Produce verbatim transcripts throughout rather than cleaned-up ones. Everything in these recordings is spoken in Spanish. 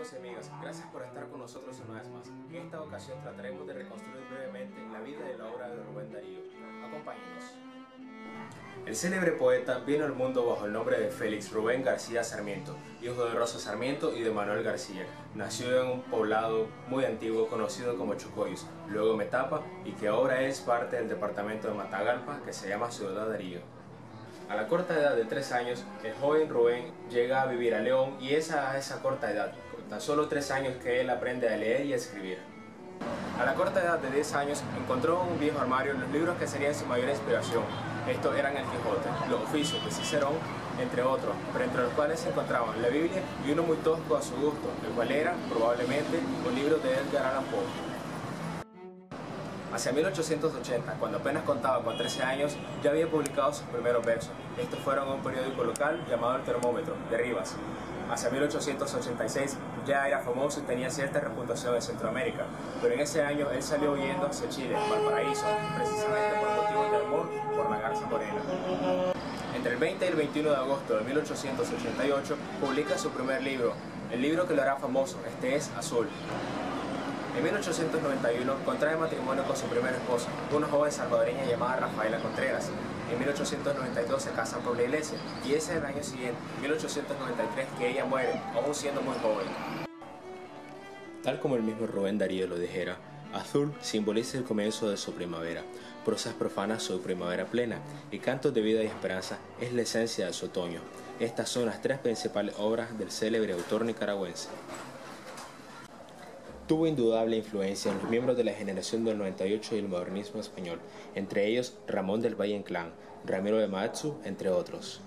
amigos y amigas, gracias por estar con nosotros una vez más. En esta ocasión trataremos de reconstruir brevemente la vida y la obra de Rubén Darío. Acompáñenos. El célebre poeta vino al mundo bajo el nombre de Félix Rubén García Sarmiento, hijo de Rosa Sarmiento y de Manuel García. Nació en un poblado muy antiguo conocido como Chocoyos, luego Metapa, y que ahora es parte del departamento de Matagalpa, que se llama Ciudad Darío. A la corta edad de tres años, el joven Rubén llega a vivir a León y es a esa corta edad, con tan solo tres años, que él aprende a leer y a escribir. A la corta edad de diez años, encontró en un viejo armario los libros que serían su mayor inspiración. Estos eran el Quijote, los oficios de Cicerón, entre otros, pero entre los cuales se encontraban la Biblia y uno muy tosco a su gusto, el cual era, probablemente, un libro de Edgar Allan Poe. Hacia mil ochocientos ochenta, cuando apenas contaba con trece años, ya había publicado sus primeros versos. Estos fueron en un periódico local llamado El Termómetro, de Rivas. Hacia mil ochocientos ochenta y seis ya era famoso y tenía cierta reputación en Centroamérica, pero en ese año él salió huyendo hacia Chile, Valparaíso, precisamente por motivos de amor por la garza morena. Entre el veinte y el veintiuno de agosto de mil ochocientos ochenta y ocho publica su primer libro, el libro que lo hará famoso, este es Azul. En mil ochocientos noventa y uno contrae matrimonio con su primera esposa, una joven salvadoreña llamada Rafaela Contreras. En mil ochocientos noventa y dos se casan por la iglesia y ese es el año siguiente, mil ochocientos noventa y tres, que ella muere, aún siendo muy joven. Tal como el mismo Rubén Darío lo dijera, azul simboliza el comienzo de su primavera, prosas profanas su primavera plena y cantos de vida y esperanza es la esencia de su otoño. Estas son las tres principales obras del célebre autor nicaragüense. Tuvo indudable influencia en los miembros de la generación del noventa y ocho y el modernismo español, entre ellos Ramón del Valle Inclán, Ramiro de Maeztu, entre otros.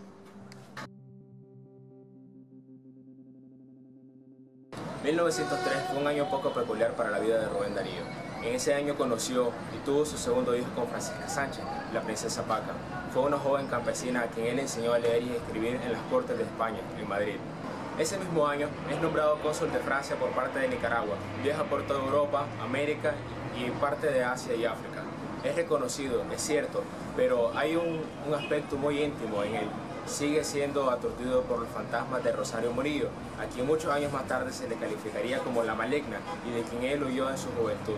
mil novecientos tres fue un año poco peculiar para la vida de Rubén Darío. En ese año conoció y tuvo su segundo hijo con Francisca Sánchez, la princesa Paca. Fue una joven campesina a quien él enseñó a leer y escribir en las cortes de España, en Madrid. Ese mismo año es nombrado cónsul de Francia por parte de Nicaragua, viaja por toda Europa, América y parte de Asia y África. Es reconocido, es cierto, pero hay un, un aspecto muy íntimo en él. Sigue siendo aturdido por los fantasmas de Rosario Murillo, a quien muchos años más tarde se le calificaría como la maligna y de quien él huyó en su juventud.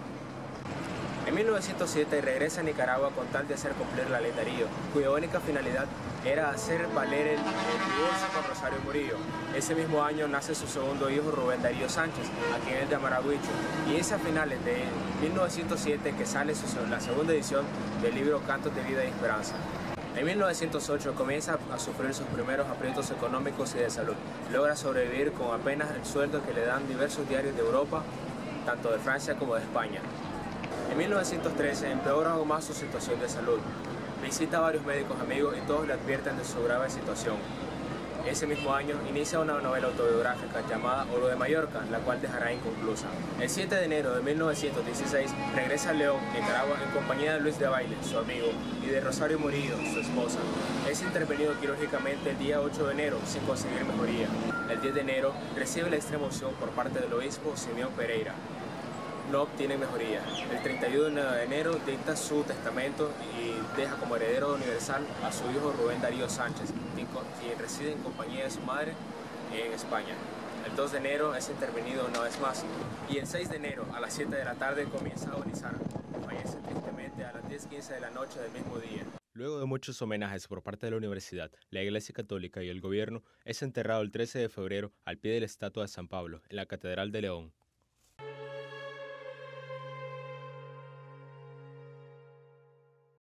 En mil novecientos siete regresa a Nicaragua con tal de hacer cumplir la ley Darío, cuya única finalidad era hacer valer el, el divorcio con Rosario Murillo. Ese mismo año nace su segundo hijo, Rubén Darío Sánchez, a quien él llamará Huicho, y es a finales de mil novecientos siete que sale su, la segunda edición del libro Cantos de Vida y Esperanza. En mil novecientos ocho comienza a sufrir sus primeros aprietos económicos y de salud. Logra sobrevivir con apenas el sueldo que le dan diversos diarios de Europa, tanto de Francia como de España. En mil novecientos trece empeora aún más su situación de salud. Visita a varios médicos amigos y todos le advierten de su grave situación. Ese mismo año inicia una novela autobiográfica llamada Oro de Mallorca, la cual dejará inconclusa. El siete de enero de mil novecientos dieciséis regresa a León, Nicaragua, en compañía de Luis de Baile, su amigo, y de Rosario Murillo, su esposa. Es intervenido quirúrgicamente el día ocho de enero sin conseguir mejoría. El diez de enero recibe la extrema unción por parte del obispo Simeón Pereira. No obtiene mejoría. El treinta y uno de enero dicta su testamento y deja como heredero universal a su hijo Rubén Darío Sánchez, quien reside en compañía de su madre en España. El dos de enero es intervenido una vez más y el seis de enero a las siete de la tarde comienza a agonizar. Fallece tristemente a las diez quince de la noche del mismo día. Luego de muchos homenajes por parte de la universidad, la Iglesia Católica y el gobierno, es enterrado el trece de febrero al pie de la estatua de San Pablo, en la Catedral de León.